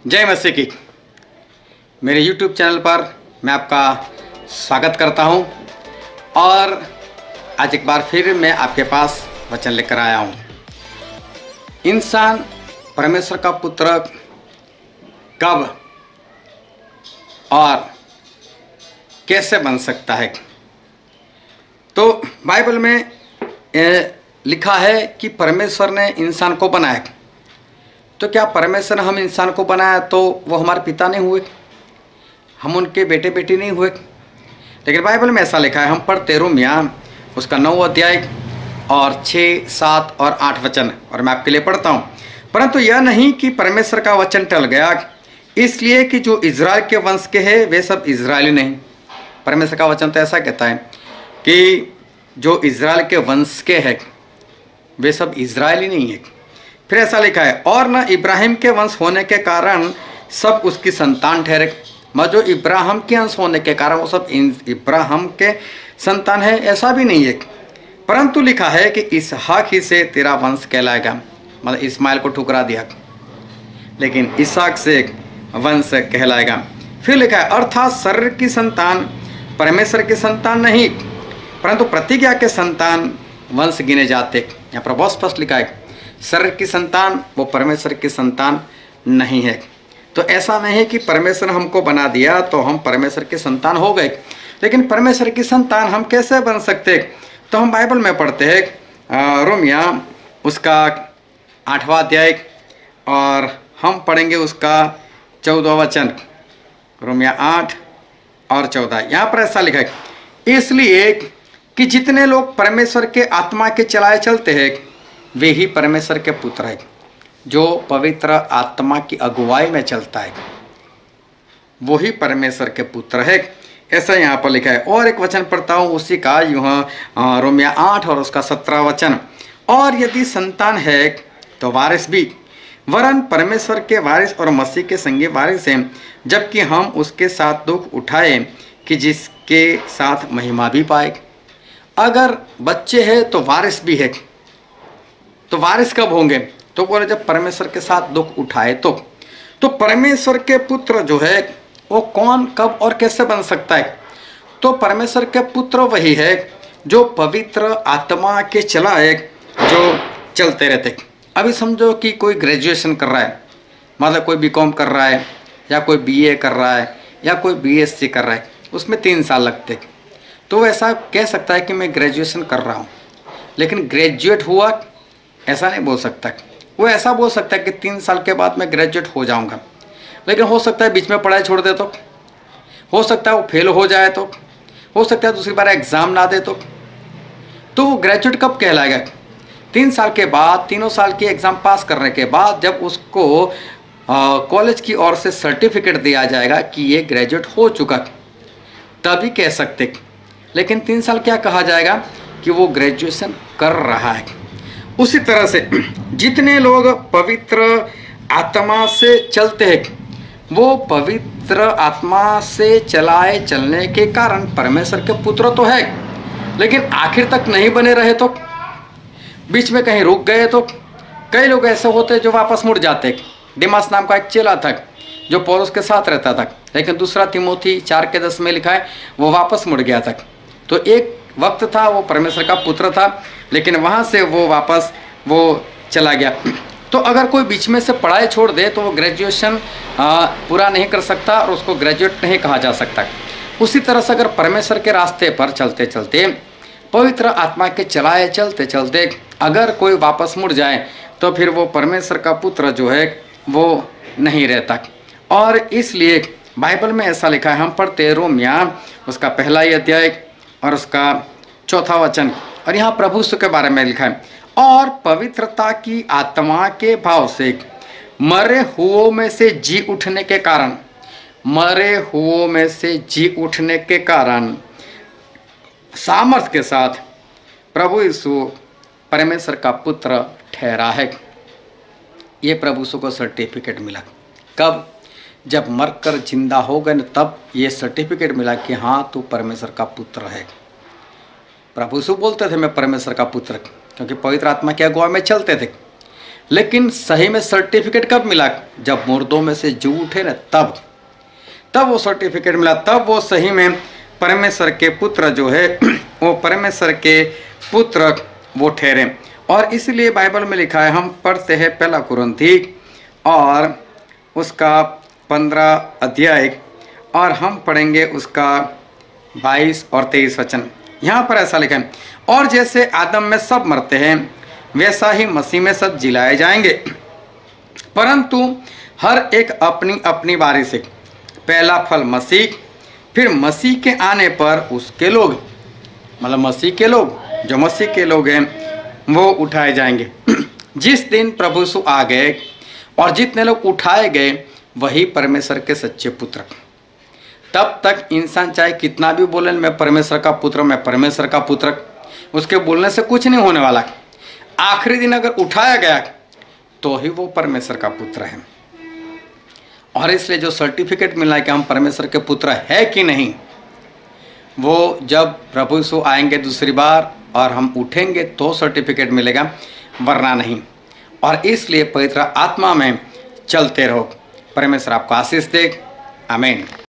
जय मसीह की। मेरे YouTube चैनल पर मैं आपका स्वागत करता हूं और आज एक बार फिर मैं आपके पास वचन लेकर आया हूं। इंसान परमेश्वर का पुत्र कब और कैसे बन सकता है? तो बाइबल में लिखा है कि परमेश्वर ने इंसान को बनाया। तो क्या परमेश्वर ने हम इंसान को बनाया तो वो हमारे पिता नहीं हुए, हम उनके बेटे बेटी नहीं हुए? लेकिन बाइबल में ऐसा लिखा है, हम पढ़ते रोमिया उसका 9 अध्याय और 6, 7 और 8 वचन, और मैं आपके लिए पढ़ता हूँ। परंतु यह नहीं कि परमेश्वर का वचन टल गया, इसलिए कि जो इज़राइल के वंश के हैं वे सब इज़राइली नहीं। परमेश्वर का वचन तो ऐसा कहता है कि जो इज़राइल के वंश के हैं वे सब इज़राइली नहीं है। फिर ऐसा लिखा है, और न इब्राहिम के वंश होने के कारण सब उसकी संतान ठहरे। मगर जो इब्राहिम के अंश होने के कारण वो सब इब्राहिम के संतान है, ऐसा भी नहीं है। परंतु लिखा है कि इसहाक ही से तेरा वंश कहलाएगा। मतलब इस्माइल को ठुकरा दिया, लेकिन इसहाक से वंश कहलाएगा। फिर लिखा है, अर्थात शरीर की संतान परमेश्वर की संतान नहीं, परंतु प्रतिज्ञा के संतान वंश गिने जाते। यहाँ पर बहुत स्पष्ट लिखा है, शरीर की संतान वो परमेश्वर की संतान नहीं है। तो ऐसा नहीं है कि परमेश्वर ने हमको बना दिया तो हम परमेश्वर की संतान हो गए। लेकिन परमेश्वर की संतान हम कैसे बन सकते? तो हम बाइबल में पढ़ते हैं रोमिया उसका 8वां अध्याय, और हम पढ़ेंगे उसका 14वां वचन। रोमिया 8 और 14, यहाँ पर ऐसा लिखा है, इसलिए कि जितने लोग परमेश्वर के आत्मा के चलाए चलते हैं वे ही परमेश्वर के पुत्र है। जो पवित्र आत्मा की अगुवाई में चलता है वो ही परमेश्वर के पुत्र है, ऐसा यहाँ पर लिखा है। और एक वचन पढ़ता हूँ उसी का, यूँ रोमिया 8 और उसका 17 वचन, और यदि संतान है तो वारिस भी, वरन परमेश्वर के वारिस और मसीह के संगी वारिस हैं, जबकि हम उसके साथ दुख उठाए कि जिसके साथ महिमा भी पाए। अगर बच्चे हैं तो वारिस भी है। तो वारिस कब होंगे? तो बोले जब परमेश्वर के साथ दुख उठाए तो परमेश्वर के पुत्र जो है वो कौन, कब और कैसे बन सकता है? तो परमेश्वर के पुत्र वही है जो पवित्र आत्मा के चलाए, जो चलते रहते। अभी समझो कि कोई ग्रेजुएशन कर रहा है, मतलब कोई बीकॉम कर रहा है या कोई बीए कर रहा है या कोई बीएससी कर रहा है, उसमें 3 साल लगते। तो वो ऐसा कह सकता है कि मैं ग्रेजुएशन कर रहा हूँ, लेकिन ग्रेजुएट हुआ ऐसा नहीं बोल सकता। वो ऐसा बोल सकता है कि 3 साल के बाद मैं ग्रेजुएट हो जाऊंगा, लेकिन हो सकता है बीच में पढ़ाई छोड़ दे, तो हो सकता है वो फेल हो जाए, तो हो सकता है दूसरी बार एग्जाम ना दे, तो वो ग्रेजुएट कब कहलाएगा? 3 साल के बाद, 3 साल की एग्जाम पास करने के बाद जब उसको कॉलेज की ओर से सर्टिफिकेट दिया जाएगा कि ये ग्रेजुएट हो चुका, तभी कह सकते। लेकिन 3 साल क्या कहा जाएगा कि वो ग्रेजुएशन कर रहा है। उसी तरह से जितने लोग पवित्र आत्मा से चलते हैं वो पवित्र आत्मा से चलाए चलने के कारण परमेश्वर के पुत्र तो है, लेकिन आखिर तक नहीं बने रहे तो, बीच में कहीं रुक गए तो। कई लोग ऐसे होते जो वापस मुड़ जाते। डिमास नाम का एक चेला था जो पौलुस के साथ रहता था, लेकिन 2 तिमोथी 4:10 में लिखा है वो वापस मुड़ गया था। तो एक वक्त था वो परमेश्वर का पुत्र था, लेकिन वहाँ से वो वापस वो चला गया। तो अगर कोई बीच में से पढ़ाई छोड़ दे तो वो ग्रेजुएशन पूरा नहीं कर सकता और उसको ग्रेजुएट नहीं कहा जा सकता। उसी तरह से अगर परमेश्वर के रास्ते पर चलते चलते, पवित्र आत्मा के चलाए चलते चलते अगर कोई वापस मुड़ जाए तो फिर वो परमेश्वर का पुत्र जो है वो नहीं रहता। और इसलिए बाइबल में ऐसा लिखा है, हम पढ़ते रोमिया उसका 1 अध्याय और उसका 4 वचन, और यहाँ प्रभु यीशु के बारे में लिखा है, और पवित्रता की आत्मा के भाव से मरे हुओं में से जी उठने के कारण, मरे हुओं में से जी उठने के कारण सामर्थ के साथ प्रभु यीशु परमेश्वर का पुत्र ठहरा है। ये प्रभु यीशु को सर्टिफिकेट मिला। कब? जब मरकर जिंदा हो गए तब ये सर्टिफिकेट मिला कि हाँ तू परमेश्वर का पुत्र है। प्रभु यीशु बोलते थे मैं परमेश्वर का पुत्र, क्योंकि पवित्र आत्मा की अगुवाई में चलते थे। लेकिन सही में सर्टिफिकेट कब मिला? जब मुर्दों में से जी उठे ना, तब वो सर्टिफिकेट मिला, तब वो सही में परमेश्वर के पुत्र जो है वो परमेश्वर के पुत्र वो ठहरे। और इसलिए बाइबल में लिखा है, हम पढ़ते हैं 1 कुरिन्थी और उसका 15 अध्याय, और हम पढ़ेंगे उसका 22 और 23 वचन। यहाँ पर ऐसा लिखा है, और जैसे आदम में सब मरते हैं वैसा ही मसीह में सब जिलाए जाएंगे, परंतु हर एक अपनी अपनी बारी से। पहला फल मसीह, फिर मसीह के आने पर उसके लोग, मतलब मसीह के लोग, जो मसीह के लोग हैं वो उठाए जाएंगे। जिस दिन प्रभु यीशु आ गए और जितने लोग उठाए गए वही परमेश्वर के सच्चे पुत्र। तब तक इंसान चाहे कितना भी बोले मैं परमेश्वर का पुत्र, मैं परमेश्वर का पुत्र, उसके बोलने से कुछ नहीं होने वाला। आखिरी दिन अगर उठाया गया तो ही वो परमेश्वर का पुत्र है। और इसलिए जो सर्टिफिकेट मिला है कि हम परमेश्वर के पुत्र है कि नहीं, वो जब प्रभु यीशु आएंगे दूसरी बार और हम उठेंगे तो सर्टिफिकेट मिलेगा, वरना नहीं। और इसलिए पवित्र आत्मा में चलते रहो। परमेश्वर आपको आशीष दे। आमीन।